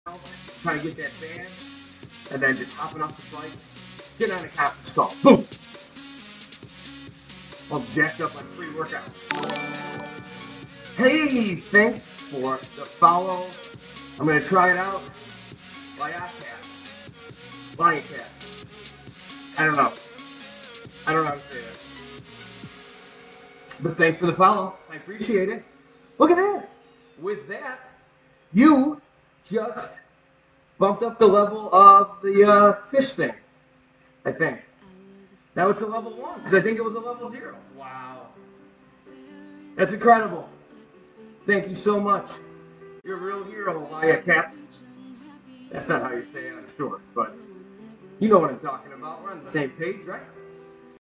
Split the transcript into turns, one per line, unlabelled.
trying to get that band, and then just hopping off the bike, getting on a conference call, boom, all jacked up on pre-workout. Hey, thanks for the follow. I'm gonna try it out. Lioncat. I don't know how to say that. But thanks for the follow. I appreciate it. Look at that. With that, you just bumped up the level of the fish thing, I think. Now it's a level 1, because I think it was a level 0. Wow. That's incredible. Thank you so much. You're a real hero, Lioncat. That's not how you say it, I'm sure, but you know what I'm talking about. We're on the same page, right?